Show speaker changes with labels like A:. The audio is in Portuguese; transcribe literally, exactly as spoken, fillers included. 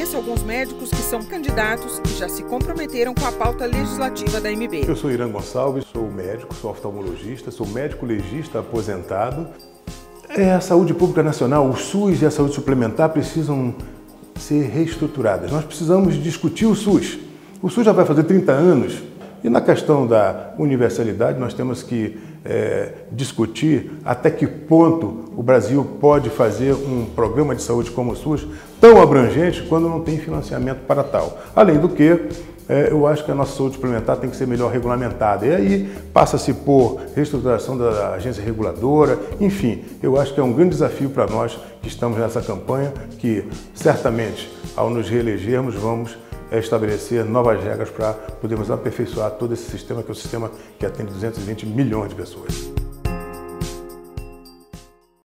A: conhece alguns médicos que são candidatos e já se comprometeram com a pauta legislativa da M B.
B: Eu sou Irã Gonçalves, sou médico, sou oftalmologista, sou médico legista aposentado. É, a saúde pública nacional, o SUS e a saúde suplementar precisam ser reestruturadas. Nós precisamos discutir o SUS. O SUS já vai fazer trinta anos e na questão da universalidade nós temos que é, discutir até que ponto o Brasil pode fazer um programa de saúde como o SUS tão abrangente quando não tem financiamento para tal. Além do que, é, eu acho que a nossa saúde suplementar tem que ser melhor regulamentada. E aí passa-se por reestruturação da agência reguladora, enfim, eu acho que é um grande desafio para nós que estamos nessa campanha, que certamente, ao nos reelegermos, vamos é estabelecer novas regras para podermos aperfeiçoar todo esse sistema, que é o sistema que atende duzentos e vinte milhões de pessoas.